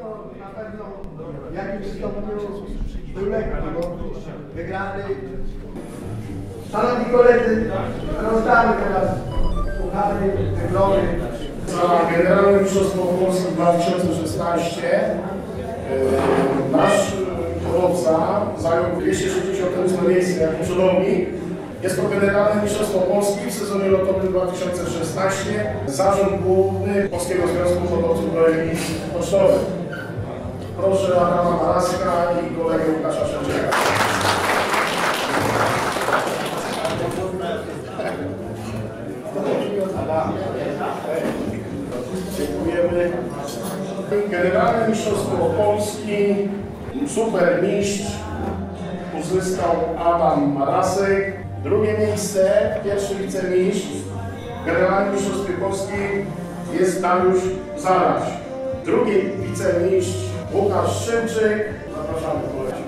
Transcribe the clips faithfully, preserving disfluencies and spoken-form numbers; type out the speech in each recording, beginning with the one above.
to na pewno w jakimś stopniu był lekki, bo wygrany. Szanowni koledzy, rozdamy teraz puchary, dyplomy. Za Generalne Mistrzostwo Polski dwa tysiące szesnaście nasz kierowca zajął dwieście sześćdziesiąte ósme miejsce jako przodownik. Jest to Generalne Mistrzostwo Polski w sezonie lotowym dwa tysiące szesnastym. Zarząd Główny Polskiego Związku Hodowców Brojli Pocztowych. Proszę Adama Maraska i kolegę Łukasza Szewczyka. Dziękujemy. Generalne Mistrzostwo Polski super mistrz uzyskał Adam Marasek. Drugie miejsce, pierwszy wicemistrz w Generalnym Mistrzostwie Polski jest Dariusz Zaraś. Drugi wicemistrz Łukasz Szymczyk. Zapraszamy kolegów.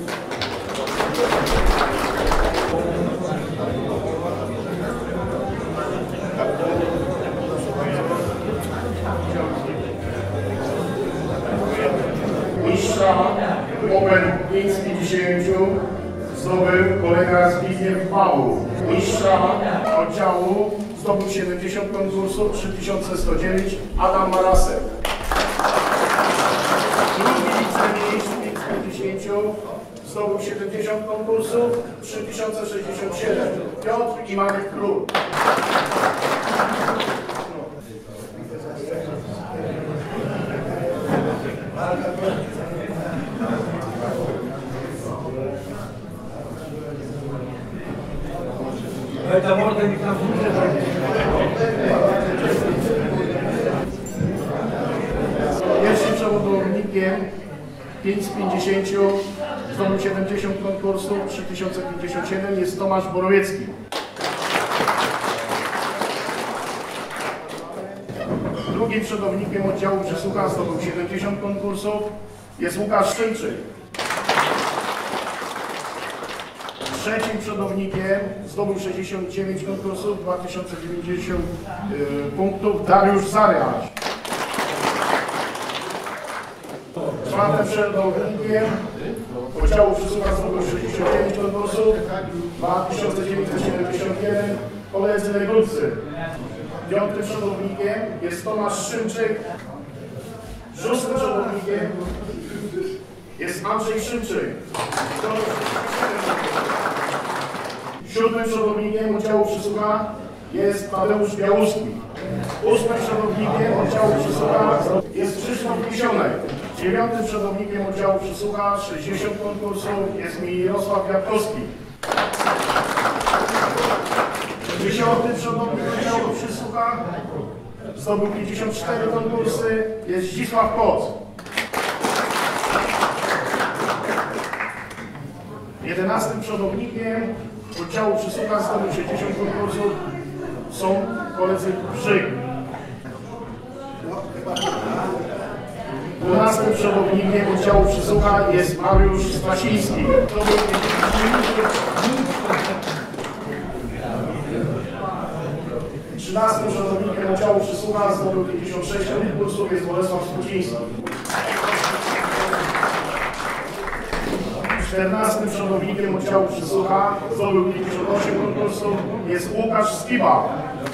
Mistrza Open pięć z pięćdziesięciu zdobył kolega Zbigniew Pawłów. Mistrza oddziału zdobył siedemdziesiąt konkursów, trzy tysiące sto dziewięć Adam Marasek. Drugi wicemistrz pięć z pięćdziesięciu zdobył siedemdziesiąt konkursów, trzy tysiące sześćdziesiąt siedem Piotr i Marek Król. Pierwszym przewodnikiem pięć z pięćdziesięciu zdobył siedemdziesiąt konkursów, trzy tysiące pięćdziesiąt siedem jest Tomasz Borowiecki. Drugim przodownikiem oddziału Przysłucha zdobył siedemdziesiąt konkursów jest Łukasz Szymczyk. Trzecim przodownikiem zdobył sześćdziesiąt dziewięć konkursów, dwa tysiące dziewięćdziesiąt y, punktów Dariusz Zaraś. Czwartym przodownikiem oddziału Przysłucha zdobył sześćdziesiąt dziewięć konkursów, dwa tysiące dziewięćset siedemdziesiąt jeden koledzy Legulcy. Piątym przodownikiem jest Tomasz Szymczyk. Szóstym przodownikiem jest Andrzej Szymczyk. Siódmym przodownikiem oddziału Przysłucha jest Tadeusz Białuski. Ósmym przodownikiem oddziału Przysłucha jest Krzysztof Misionek. Dziewiątym przodownikiem oddziału Przysłucha sześćdziesiąt konkursów jest Mirosław Wiatkowski. Dziesiątym przodownikiem oddziału Przysłucha zdobył pięćdziesiąt cztery konkursy jest Zdzisław Koc. Jedenastym przodownikiem oddziału Przysłucha zdobył sześćdziesiąt konkursów są koledzy Brzyk. dwunastym przodownikiem oddziału Przysłucha jest Mariusz Stasiński. trzynastym przodownikiem oddziału Przysłucha zdobył pięćdziesiąt sześć konkursów jest Bolesław Spółdziński. czternastym przodownikiem oddziału Przysłucha zdobył pięćdziesiąt osiem konkursów jest Łukasz Skiba.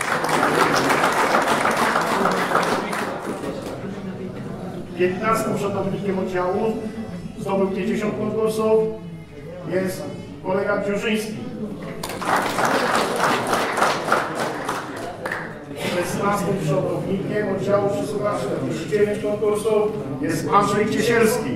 piętnastym przodownikiem oddziału zdobył pięćdziesiąt konkursów jest kolega Dziurzyński. szesnastym przodownikiem oddziału Przysłucha czterdzieści dziewięć konkursów jest Andrzej Ciesielski.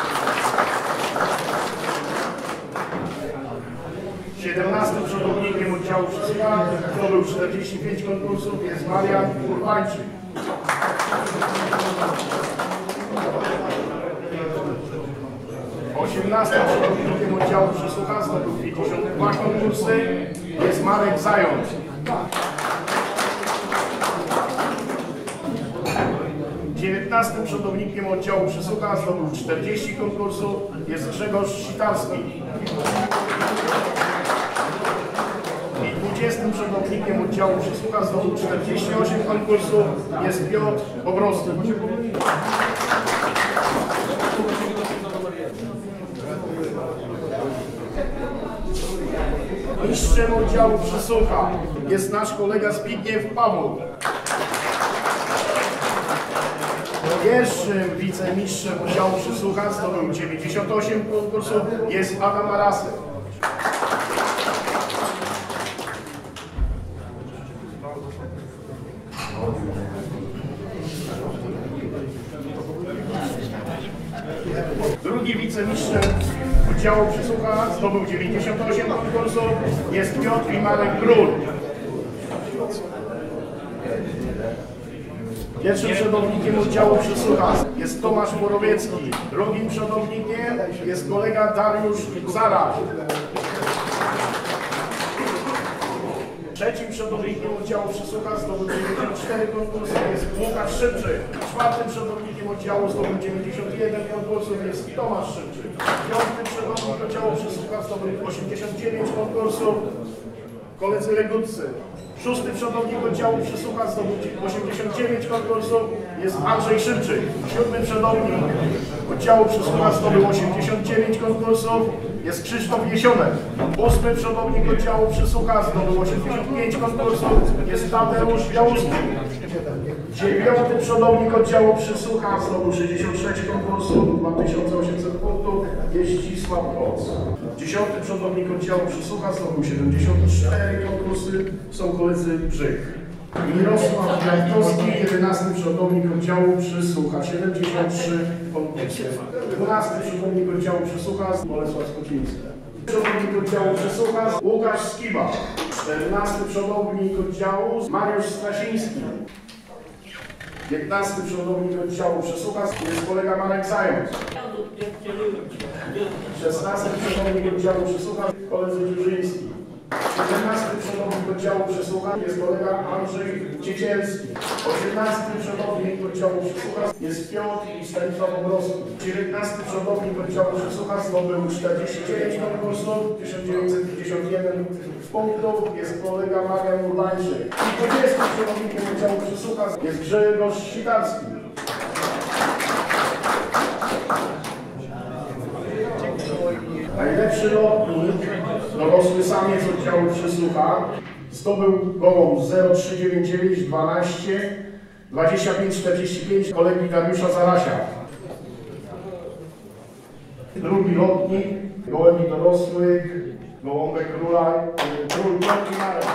siedemnastym przodownikiem oddziału Przysłucha zdobył czterdzieści pięć konkursów jest Marian Urbańczyk. osiemnastym przodownikiem oddziału Przysłucha zdobył pięćdziesiąt dwa konkursy jest Marek Zając. dziewiętnastym przodownikiem oddziału Przysłucha zdobył czterdzieści konkursów jest Grzegorz Sitarski. I dwudziestym przodownikiem oddziału Przysłucha zdobył czterdzieści osiem konkursów jest Piotr Bobrowski. wicemistrzem oddziału Przysłucha jest nasz kolega Zbigniew Paweł. Pierwszym wicemistrzem oddziału Przysłucha zdobył dziewięćdziesiąt osiem konkursów, jest Adam Marasek. Drugi wicemistrzem oddziału Przysłucha zdobył dziewięćdziesiąt osiem konkursów, jest Piotr i Marek Król. Pierwszym przodownikiem oddziału Przysłucha jest Tomasz Borowiecki. Drugim przodownikiem jest kolega Dariusz Zaraś. Trzecim przodownikiem oddziału Przysłucha zdobył dziewięćdziesiąt cztery konkursy jest Łukasz Szybczyk. Czwartym przodownikiem oddziału zdobył dziewięćdziesiąt jeden konkursów jest Tomasz Szybczyk. Piątym przodownikiem oddziału Przysłucha zdobył osiemdziesiąt dziewięć konkursów koledzy Legutcy. Szósty przodownik oddziału Przysłucha zdobył osiemdziesiąt dziewięć konkursów jest Andrzej Szybczyk. Siódmy przodownik oddziału Przysłucha zdobył osiemdziesiąt dziewięć konkursów jest Krzysztof Jesionek. Ósmy przodownik oddziału Przysłucha zdobył osiemdziesiąt pięć konkursów jest Tadeusz Białuski. Dziewiąty przodownik oddziału Przysłucha zdobył sześćdziesiąt sześć konkursów, dwa tysiące osiemset punktów, jest Zdzisław Koc. Dziesiąty przodownik oddziału Przysłucha zdobył siedemdziesiąt cztery konkursy, są koledzy Brzych. Mirosław Kwiatkowski, jedenasty przodownik oddziału Przysłucha, siedemdziesiąt trzy konkursy. dwunasty przodownik oddziału Przysłucha, Bolesław Skociński. Przodownik oddziału Przysłucha, Łukasz Skiba. czternasty przodownik oddziału, Mariusz Strasiński. piętnasty przodownik oddziału Przysłucha jest kolega Marek Zając. szesnasty przodownik oddziału Przysłucha koledzy Brzeżyński. siedemnasty przodownik oddziału Przysłucha jest kolega Andrzej Ciecielski. osiemnasty przodownik oddziału Przysłucha jest Piotr i Stanisław Obrowski. dziewiętnasty przodownik oddziału Przysłucha zdobył czterdzieści dziewięć konkursów, tysiąc dziewięćset pięćdziesiąt jeden punktów jest kolega Marian Urbańczyk. I dwudziestym przodownikiem oddziału Przysłucha jest Grzegorz Sitarski. Najlepszy lotnik, dorosły samiec oddziału Przysłucha, zdobył gołąb zero trzy dziewięć dziewięć dwanaście dwadzieścia pięć czterdzieści pięć kolegi Dariusza Zarasia. Drugi lotnik, gołębi dorosłych, gołąbek króla, król Piotr i Marek.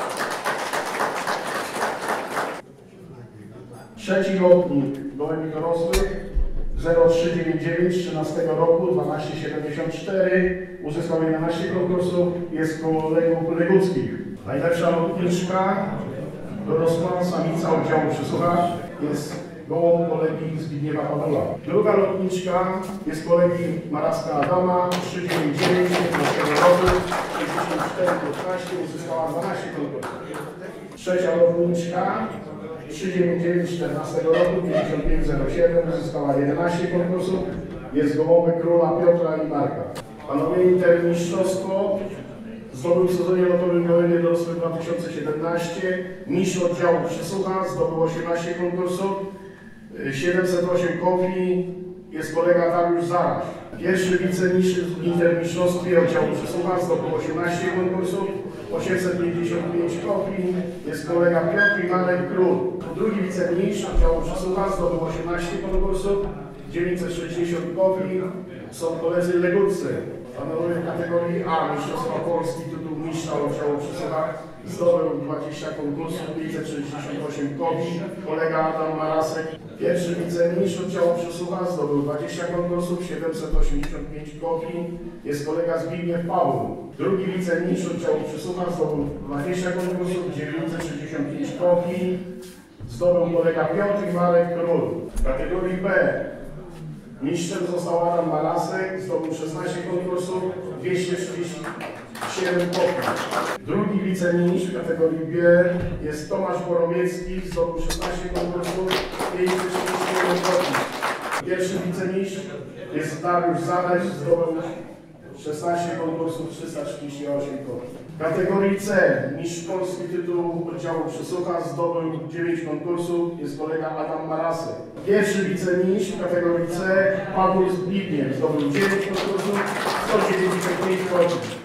Trzeci lotnik, gołębi dorosłych, zero trzy dziewięć dziewięć trzynastego roku, dwanaście siedemdziesiąt cztery, uzyskał jedenaście konkursów, jest kolegów Leguckich. Najlepsza lotniczka, dorosła samica oddziału Przysłucha, jest gołąb kolegi Zbigniewa Pawła. Druga lotniczka jest kolegi Maraska Adama, trzy dziewięć dziewięć piętnastego roku, sześćdziesiąt cztery piętnaście, uzyskała dwanaście konkursów. Trzecia lotniczka, trzy dziewięć dziewięć czternastego roku, pięćdziesiąt pięć zero siedem, uzyskała jedenaście konkursów, jest gołąbek króla Piotra i Marka. Panowie intermistrzostwo zdobył w sezonie lotowym gołębie dorosłych dwa tysiące siedemnaście, mistrz oddziału Przysłucha zdobył osiemnaście konkursów, siedemset osiem kopii, jest kolega Dariusz Zaraś. Pierwszy wicemistrz w intermistrzostwie oddziału Przysłucha zdobył osiemnaście konkursów, osiemset pięćdziesiąt pięć kopii, jest kolega Piotr i Marek Król. Drugi wicemistrz oddziału Przysłucha zdobył osiemnaście konkursów, dziewięćset sześćdziesiąt kopii, są koledzy Legutcy. Panowie w kategorii A, Mistrzostwa Polski, tytuł mistrza oddziału Przysłucha zdobył dwadzieścia konkursów, pięćset sześćdziesiąt osiem kopii, kolega Adam Marasek. Pierwszy wicemistrz oddziału Przysłucha zdobył dwadzieścia konkursów, siedemset osiemdziesiąt pięć kopii, jest kolega Zbigniew Paweł. Drugi wicemistrz oddziału Przysłucha zdobył dwadzieścia konkursów, dziewięćset sześćdziesiąt pięć kopii, zdobył kolega Piotr i Marek Król. W kategorii B mistrzem został Adam Marasek, zdobył szesnaście konkursów, dwieście trzydzieści siedem kopii. Drugi wicemistrz w kategorii B jest Tomasz Borowiecki, zdobył szesnaście konkursów, pięćset trzydzieści jeden kopii. Pierwszy wicemistrz jest Dariusz Zaraś, zdobył szesnaście konkursów, trzysta trzydzieści osiem kopii. W kategorii C mistrz Polski tytułu oddziału Przysłucha zdobył dziewięć konkursów, jest kolega Adam Marasek. Pierwszy wicemistrz w kategorii C Paweł Zbigniew zdobył dziewięć konkursów, sto dziewięćdziesiąt pięć kopii.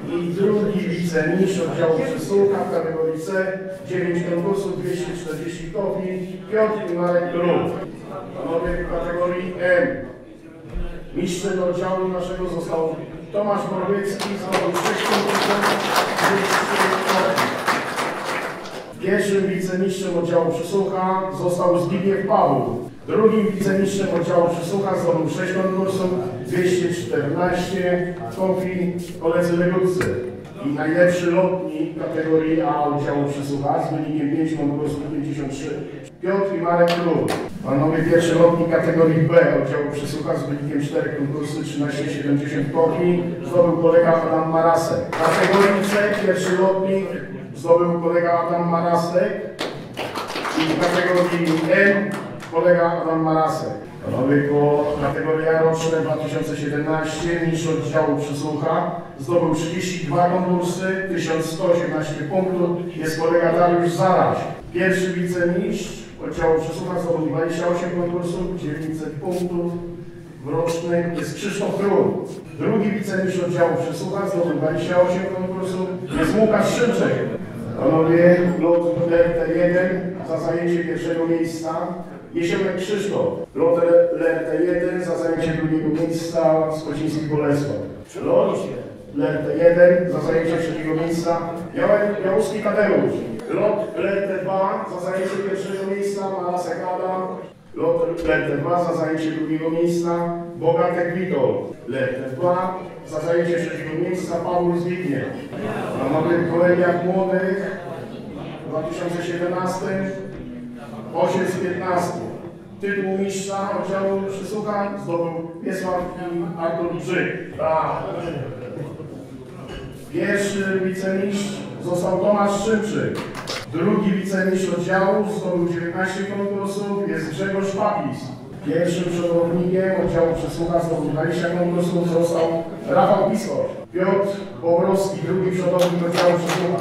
I drugi wicemistrz oddziału Przysłucha w kategorii C, dziewięć konkursów, dwieście czterdzieści kopii, Piotr i Marek Grób. Panowie w kategorii M. Mistrzem oddziału naszego został Tomasz Morawiecki, zdobył sześć konkursów, dwieście kopii. Pierwszym wicemistrzem oddziału Przysłucha został Zbigniew Paweł. Drugim wicemistrzem oddziału Przysłucha zdobył sześć konkursów, dwieście czternaście kopii koledzy Legutcy. I najlepszy lotnik kategorii A oddziału Przysłucha z wynikiem pięć konkursów, pięćdziesiąt trzy. Piotr i Marek Król. Panowie pierwszy lotnik kategorii B oddziału Przysłucha z wynikiem cztery konkursy, trzynaście siedemdziesiąt kopii zdobył kolega Adam Marasek. W kategorii C pierwszy lotnik zdobył kolega Adam Marasek i w kategorii M kolega Adam Marasek. Panowie po kategoria roczne dwa tysiące siedemnaście mistrz oddziału Przysłucha zdobył trzydzieści dwa konkursy, tysiąc sto osiemnaście punktów, jest kolega Dariusz Zaraś. Pierwszy wicemistrz oddziału Przysłucha zdobył dwadzieścia osiem konkursów, dziewięćset punktów. W rocznym jest Krzysztof Król. Drugi wicemistrz oddziału Przysłucha zdobył dwadzieścia osiem konkursów, jest Łukasz Szymczek. Panowie, lot L T jeden za zajęcie pierwszego miejsca. Jesionek Krzysztof. Lot L T jeden za zajęcie drugiego miejsca Skociński Bolesław. Lot L T jeden za zajęcie trzeciego miejsca Jałuski Tadeusz. Lot L T dwa za zajęcie pierwszego miejsca Marasek Adam. Lot L T dwa za zajęcie drugiego miejsca Bogatek Witold. L T dwa za zajęcie trzeciego miejsca Paweł Zbigniew. Panowie w kolegiach młodych w dwa tysiące siedemnastym osiem z piętnastu. Tytuł mistrza oddziału Przysłucha zdobył Wiesław i Artur Brzyk. Tak. Pierwszy wicemistrz został Tomasz Szymczyk. Drugi wicemistrz oddziału zdobył dziewiętnaście konkursów, jest Grzegorz Papis. Pierwszym przewodnikiem oddziału Przysłucha zdobył dwadzieścia konkursów, został Rafał Piskosz. Piotr Bobrowski, drugi przewodnik oddziału Przysłucha.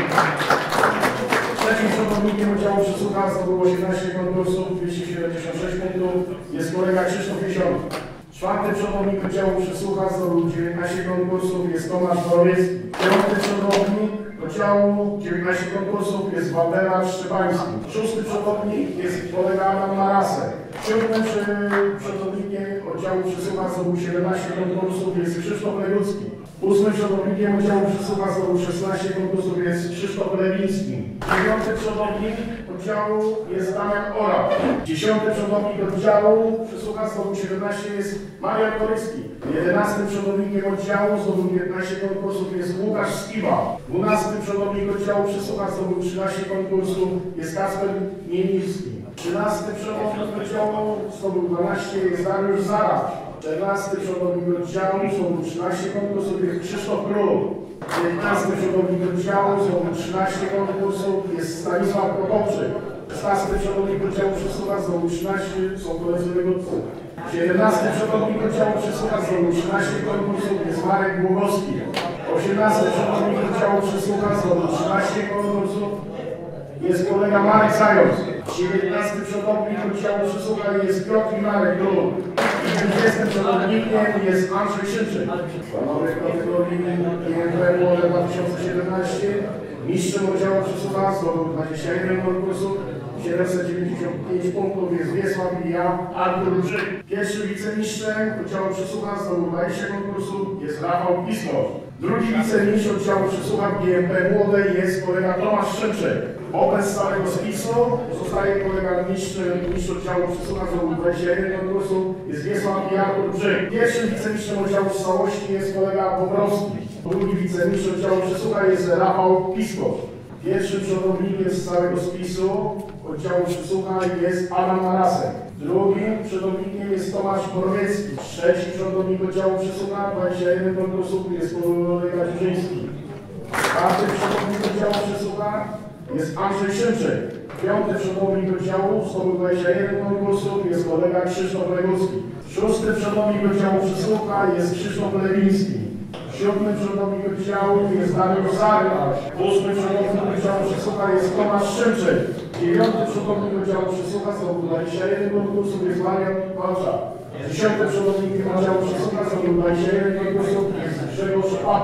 Trzecim przewodnikiem oddziału Przysłucha zdobył osiemnaście konkursów, dwieście siedemdziesiąt sześć punktów, jest kolega Krzysztof Jesionek. Czwarty przewodnik oddziału Przysłucha zdobył dziewiętnaście konkursów, jest Tomasz Morawiecki. Piąty przewodnik oddziału dziewiętnaście konkursów, jest Waldemar Szczepański. Szósty przewodnik jest kolega Adam Marasek. Siódmym przewodnikiem oddziału Przysłucha zdobył siedemnaście konkursów, jest Krzysztof Legutski. Ósmym przewodnikiem oddziału Przysłucha zdobył szesnaście konkursów, jest Krzysztof Lewiński. Dziewiąty przewodnik oddziału jest Damian Orak. Dziesiąty przewodnik oddziału Przysłucha zdobył siedemnaście, jest Marian Koryski. Jedenastym przewodnikiem oddziału zdobył piętnaście konkursów, jest Łukasz Skiba. Dwunastym przewodnik oddziału Przysłucha zdobył trzynaście konkursów, jest Kasper Niemiński. Trzynastym przewodnik oddziału zdobył dwanaście, jest Dariusz Zaraś. czternastym przewodnik oddziału zdobył trzynaście konkursów, jest Krzysztof Król. piętnastym przewodnik oddziału zdobył trzynaście konkursów, jest Stanisław Prokopczyk. szesnastym przewodnik oddziału Przysłucha zdobył trzynaście, są koledzy Legutcy. siedemnastym przewodnik oddziału Przysłucha zdobył trzynaście konkursów, jest Marek Głogowski. osiemnastym przewodnik oddziału Przysłucha zdobył trzynaście konkursów, jest kolega Marek Zając. dziewiętnastym przewodnik oddziału Przysłucha jest Piotr i Marek Grób. I dwudziestym przewodnikiem jest Andrzej Szymczyk. Panowie w kategorii G M P Młode dwa tysiące siedemnaście mistrzem oddziału Przysłucha zdobył dwadzieścia jeden konkursów, siedemset dziewięćdziesiąt pięć punktów, jest Wiesław i ja, Artur Brzyk. Pierwszy wicemistrzem oddziału Przysłucha zdobył dwadzieścia konkursów, jest Rafał Piskosz. Drugi wicemistrz oddziału Przysłucha w G M P Młode jest kolega Tomasz Szymczyk. Wobec całego spisu zostaje kolega mistrz, mistrz oddziału Przysłucha zdobył dwadzieścia jeden konkursów, jest Wiesław i Artur Brzyk. Pierwszym wicemistrzem oddziału z całości jest kolega Bobrowski. Drugi wicemistrz oddziału Przysłucha jest Rafał Piskosz. Pierwszym przewodnikiem z całego spisu oddziału Przysłucha jest Adam Marasek. Drugim przewodnikiem jest Tomasz Morawiecki. Trzeci przewodnik oddziału Przysłucha, dwadzieścia jeden konkursów, jest kolega Dziużyński. Czwarty przewodnik oddziału Przysłucha jest Andrzej Szymczyk. Piąty przewodnik oddziału zdobył dwadzieścia jeden konkursów, jest kolega Krzysztof Legutski. Szósty przewodnik oddziału Przysłucha jest Krzysztof Lewiński. Siódmy przewodnik oddziału jest Dariusz Zaraś. Ósmy przewodnik oddziału Przysłucha jest Tomasz Szymczyk. Dziewiąty przewodnik oddziału Przysłucha zdobył dwadzieścia jeden konkursów, jest Marian Walcza. Dziesiąty przewodnik oddziału Przysłucha zdobył dwadzieścia jeden konkursów, jest Grzegorz Papis.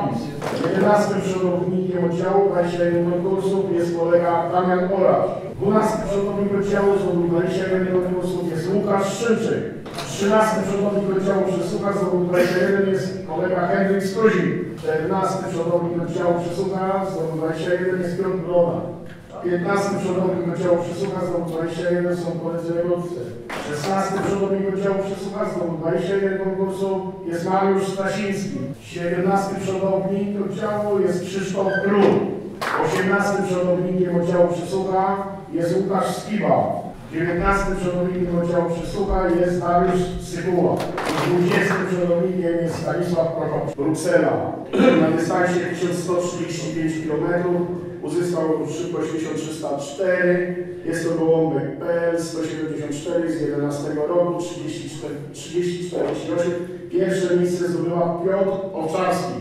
jedenastym przodownikiem oddziału, dwadzieścia jeden konkursów, jest kolega Damian Orasz. dwunastym przodownikiem oddziału zdobył dwadzieścia jeden konkursów, jest Łukasz Szymczyk. trzynastym przodownikiem oddziału przysłucha zdobył dwadzieścia jeden, jest kolega Henryk Struzik. czternastym przodownikiem oddziału przysłucha zdobył dwadzieścia jeden, jest Piotr Broda. piętnastym przodownikiem oddziału przysłucha zdobył dwadzieścia jeden, są koledzy Legowcy. szesnastym przodownikiem oddziału przysłucha zdobył dwadzieścia jeden konkursów, jest Mariusz Stasiński. siedemnastym przodownik oddziału jest Krzysztof Król. osiemnastym przodownikiem oddziału przysłucha jest Łukasz Skiba. dziewiętnastym przodownikiem oddziału przysłucha jest Dariusz Syguła. dwudziestym przodownikiem jest Stanisław Prokop. Bruksela. Na dystansie tysiąc sto trzydzieści pięć kilometrów uzyskał szybkość tysiąc trzysta cztery. Jest to Gołąbek P L sto siedemdziesiąt cztery z jedenastego roku, trzydzieści cztery czterdzieści osiem. Pierwsze miejsce zdobywa Piotr Owczarski.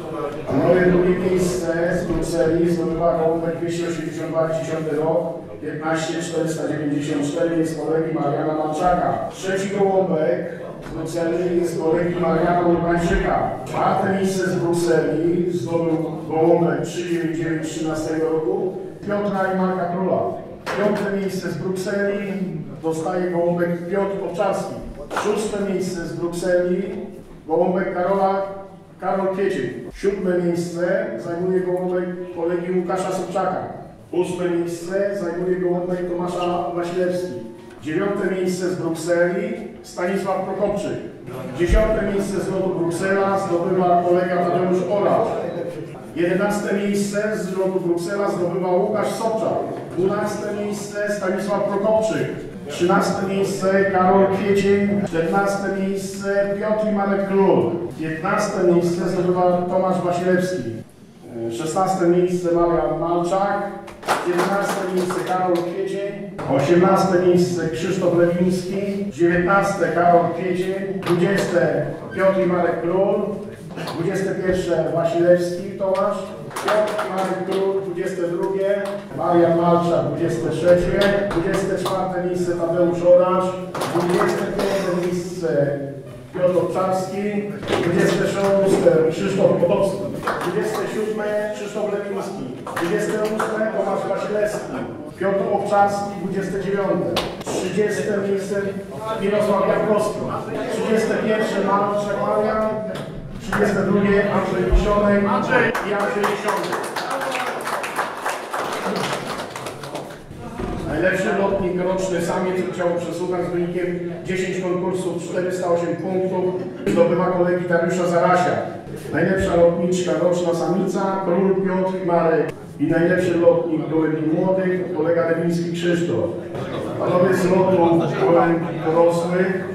Moje drugie miejsce z Brukseli zdobywa Gołąbek dwieście osiemdziesiąt dwa dziesiąty rok, piętnaście czterysta dziewięćdziesiąt cztery, jest kolegi Mariana Malczaka. Trzeci Gołąbek z Brukseli jest kolegi Mariana Urbańczyka. Czwarte miejsce z Brukseli zdobył Gołąbek trzysta dziewięćdziesiąt dziewięć trzynastego roku, Piotra i Marka Króla. Piąte miejsce z Brukseli dostaje Gołąbek Piotr Owczarski. Szóste miejsce z Brukseli Gołąbek Karola Karol Kwiecień. Siódme miejsce zajmuje Gołąbek kolegi Łukasza Sobczaka. Ósme miejsce zajmuje Gołąbek Tomasza Wasilewski. Dziewiąte miejsce z Brukseli Stanisław Prokopczyk. Dziesiąte miejsce z lotu Bruksela zdobywa kolega Tadeusz Orasz. Jedenaste miejsce z lotu Bruksela zdobywa Łukasz Sobczak. Dwunaste miejsce Stanisław Prokopczyk. Trzynaste miejsce Karol Kwiecień. Czternaste miejsce Piotr i Marek Król. Piętnaste miejsce zdobywa Tomasz Wasilewski. Szesnaste miejsce Marian Malczak. jedenaste miejsce Karol Kwiecień. osiemnaste miejsce Krzysztof Lewiński. dziewiętnaste Karol Kwiecień. dwudzieste Piotr i Marek Król. dwudzieste pierwsze Wasilewski Tomasz. Piotr i Marek Król. dwudzieste drugie Marian Malczak. dwudzieste trzecie dwudzieste czwarte miejsce Tadeusz Orasz. dwudzieste piąte miejsce Piotr Owczarski. dwudzieste szóste Krzysztof Potocki. dwudzieste siódme Krzysztof Lewiński. dwudzieste ósme Tomasz Wasilewski. Piotr Owczarski. dwudzieste dziewiąte trzydzieste miejsce Mirosław Jankowski. trzydzieste pierwsze Malczak Marian. trzydzieste drugie Andrzej Wisionek. Andrzej i Andrzej Wisionek. Najlepszy lotnik roczny samiec oddziału przesłuchań z wynikiem dziesięć konkursów, czterysta osiem punktów zdobywa kolegi Dariusza Zarasia. Najlepsza lotniczka roczna samica Król Piotr i Marek. I najlepszy lotnik gołębi młodych kolega Lewiński Krzysztof. Panowie z lotu gołębi dorosłych.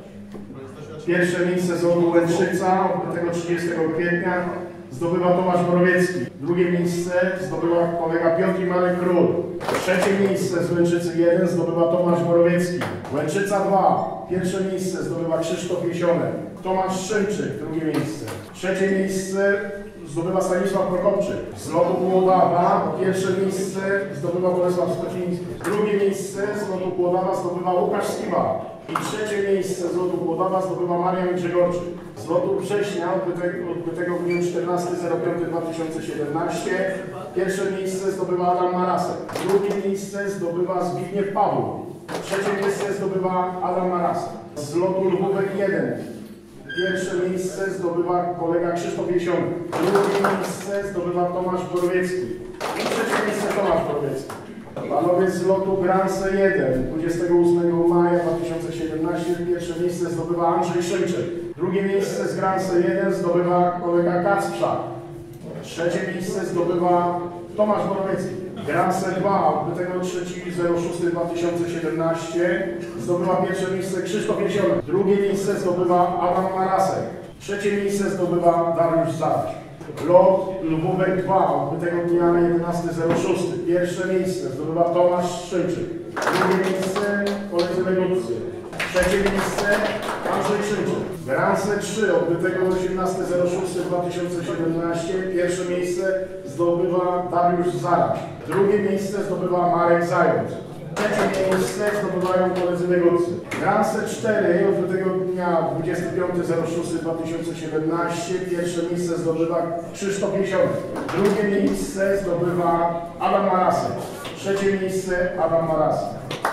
Pierwsze miejsce z lotu Łęczyca odbytego trzydziestego kwietnia zdobywa Tomasz Borowiecki. Drugie miejsce zdobywa kolega Piotr i Marek Król. Trzecie miejsce z Łęczycy jeden zdobywa Tomasz Borowiecki. Łęczyca dwa. Pierwsze miejsce zdobywa Krzysztof Jesionek. Tomasz Szymczyk. Drugie miejsce. Trzecie miejsce zdobywa Stanisław Prokopczyk. Z lotu Kłodawa pierwsze miejsce zdobywa Bolesław Skociński. Drugie miejsce z lotu Kłodawa zdobywa Łukasz Skiba. I trzecie miejsce z lotu Kłodawa zdobywa Marian Grzegorczyk. Z lotu Września odbytego, odbytego w dniu czternastego piątego dwa tysiące siedemnastego pierwsze miejsce zdobywa Adam Marasek. Drugie miejsce zdobywa Zbigniew Paweł. Trzecie miejsce zdobywa Adam Marasek. Z lotu Lwówek jeden pierwsze miejsce zdobywa kolega Krzysztof Jesionek. Drugie miejsce zdobywa Tomasz Borowiecki. I trzecie miejsce Tomasz Borowiecki. Panowie z lotu Grance jeden dwudziestego ósmego maja dwa tysiące siedemnastego pierwsze miejsce zdobywa Andrzej Szymczyk. Drugie miejsce z Grance jeden zdobywa kolega Kacprzak. Trzecie miejsce zdobywa Tomasz Borowiecki. Grance dwa odbytego trzeciego szóstego dwa tysiące siedemnastego zdobywa pierwsze miejsce Krzysztof Jesionek. Drugie miejsce zdobywa Adam Marasek. Trzecie miejsce zdobywa Dariusz Zaraś. Lot Lwówek dwa odbytego dnia jedenastego szóstego pierwsze miejsce zdobywa Tomasz Szymczyk. Drugie miejsce koledzy Legowcy. Trzecie miejsce Andrzej Szymczyk. Grance trzy odbytego osiemnastego szóstego dwa tysiące siedemnastego pierwsze miejsce zdobywa Dariusz Zaraś. Drugie miejsce zdobywa Marek Zając. Trzecie miejsce zdobywają koledzy Legutcy. Rance cztery odbytego dnia dwudziestego piątego szóstego dwa tysiące siedemnastego. Pierwsze miejsce zdobywa Krzysztof Jesionek. Drugie miejsce zdobywa Adam Marasek. Trzecie miejsce Adam Marasek.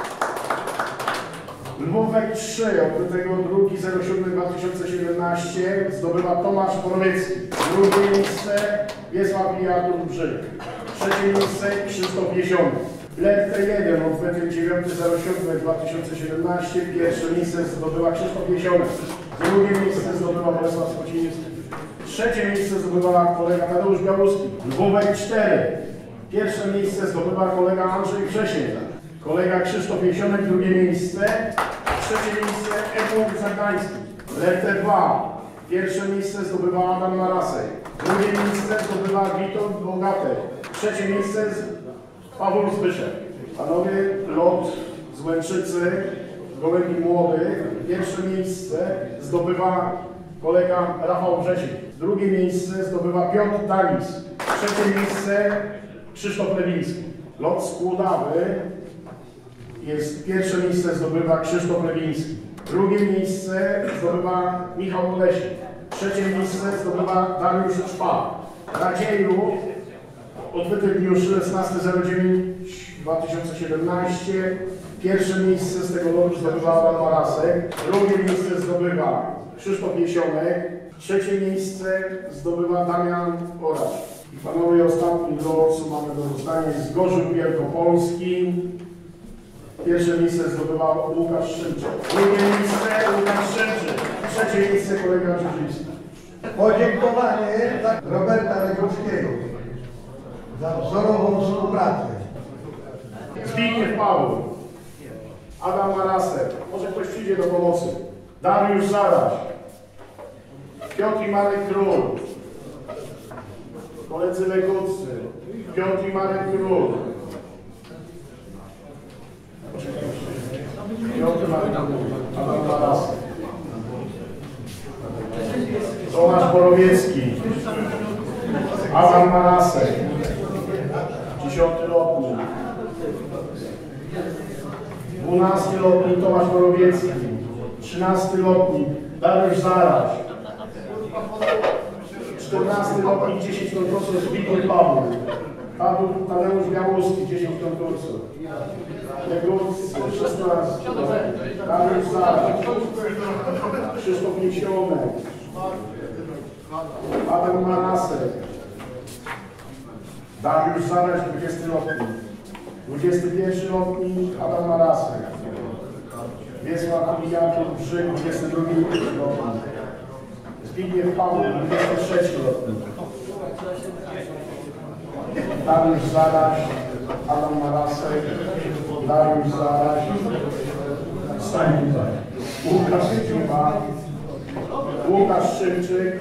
Lwówek trzy odbytego drugiego siódmego dwa tysiące siedemnastego zdobywa Tomasz Borowiecki. Drugie miejsce Wiesław i Artur Brzyk. Trzecie miejsce Krzysztof Jesionek. Lewte jeden odbyty dziewiątego siódmego dwa tysiące siedemnastego. Pierwsze miejsce zdobywa Krzysztof Jesionek. Drugie miejsce zdobywa Bolesław Skociński. Trzecie miejsce zdobywa kolega Tadeusz Białuski. Lwówek cztery. Pierwsze miejsce zdobywa kolega Andrzej Wrzesień. Kolega Krzysztof Jesionek, drugie miejsce. Trzecie miejsce Edmund Zagdański. Lewte dwa. Pierwsze miejsce zdobywa Adam Marasek. Drugie miejsce zdobywa Witold Bogatek. Trzecie miejsce Paweł Zbyszek. Panowie, lot z Łęczycy, Gołębi Młodych. Pierwsze miejsce zdobywa kolega Rafał Wrzesień. Drugie miejsce zdobywa Piotr Danis. Trzecie miejsce Krzysztof Lewiński. Lot z Kłodawy. Jest pierwsze miejsce zdobywa Krzysztof Lewiński. Drugie miejsce zdobywa Michał Olesik. Trzecie miejsce zdobywa Dariusz Szpa. Radzieju odbyty w dniu szesnastego dziewiątego dwa tysiące siedemnastego. Pierwsze miejsce z tego lotu zdobywa Adam Marasek. Drugie miejsce zdobywa Krzysztof Jesionek. Trzecie miejsce zdobywa Damian Orasz. I panowie, ostatni lot, co mamy do rozdania, jest Gorzów Wielkopolski. Pierwsze miejsce zdobywał Łukasz Szymczyk. Drugie miejsce Łukasz Szymczyk. Trzecie miejsce kolega Brzeziński. Podziękowanie dla Roberta Legutskiego za wzorową współpracę. Zbigniew Paweł. Adam Marasek. Może ktoś przyjdzie do pomocy. Dariusz Zaraś. Piotr i Marek Król. Koledzy Legutcy. Piotr i Marek Król. Piotr Marek Król. Adam Marasek. Tomasz Borowiecki. Adam Marasek. Dziesiąty lotnik. Dwunasty lotnik Tomasz Borowiecki. Trzynasty lotnik Dariusz Zaraś. Czternasty lotnik dziesięć konkursów Zbigniew Paweł. Tadeusz Białuski dziesięć konkursów. Legutcy szesnasty. Dariusz Zaraś. Krzysztof Jesionek. Adam Marasek. Dariusz Zaraś, dwudziesty lotnik. dwudziesty pierwszy lotnik Adam Marasek. Wiesław i Artur Brzyk, dwudziesty drugi lotnik. Zbigniew Paweł, dwudziesty trzeci lotnik. Dariusz Zaraś, Adam Marasek. Dariusz Zaraś. Stań tutaj. Łukasz Dziuba. Łukasz Szymczyk.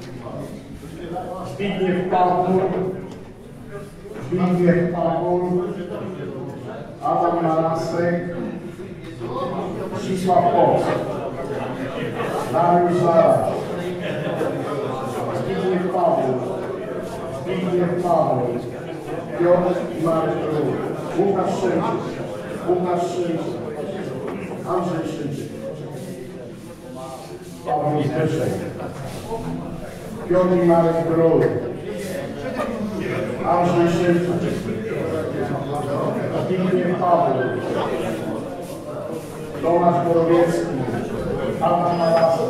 Zbigniew Paweł. Zbigniew Paweł. Adam Marasek. Zdzisław Poc. Dariusz Zaraś. Zbigniew Paweł. Zbigniew Paweł. Piotr i Marek Król. Łukasz Szymczyk. Łukasz Szymczyk. Andrzej Szymczyk. Paweł Zbyszek. Piotr i Marek Król. Andrzej Szymczyk. Zbigniew Paweł. Tomasz Borowiecki. Adam Marasek.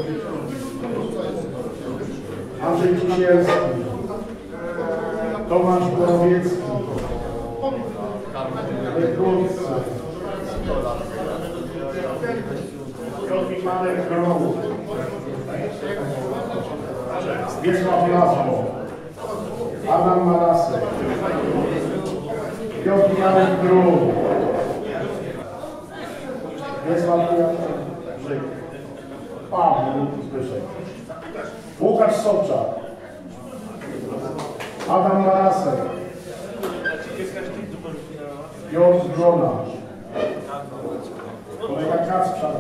Andrzej Kisielski. Tomasz Borowiecki. Legutcy. Piotr i Marek Król. Wiesław Laszlo. Adam Marasek. Piotr i Marek Król. Wiesław Brzyk. Paweł Zbyszek. Łukasz Sobczak. Adam Marasek. Piotr Grona. Kolega Kacprzak.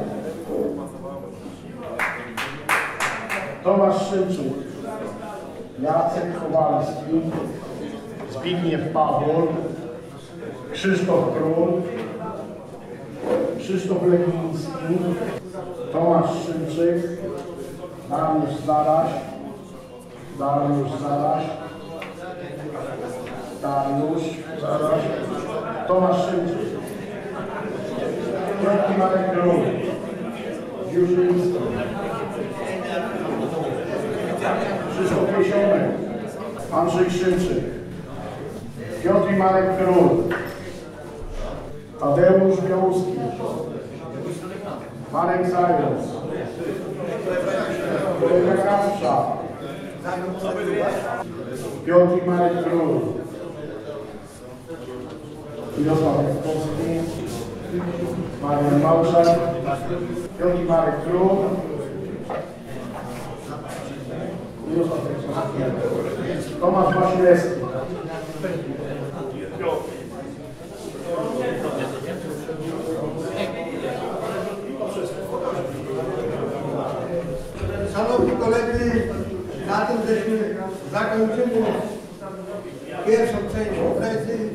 Tomasz Szymczyk. Jacek Kowalski. Zbigniew Paweł. Krzysztof Król. Krzysztof Lewiński, Tomasz Szymczyk, Dariusz Zaraś, Dariusz Zaraś, Dariusz Zaraś, Tomasz Szymczyk, Piotr Marek Król, Dziurzyński, Krzysztof Jesionek, Andrzej Szymczyk, Piotr Marek Król, Tadeusz Białuski, Marek Zając, kolega Kastrza, Piotr Marek Król, Mirosław Jankowski, Marian Małczak, Piotr Marek Król, Mirosław Jankowski, Tomasz Wasilewski. Szanowni koledzy, na tym żeśmy zakończyli pierwszą część imprezy.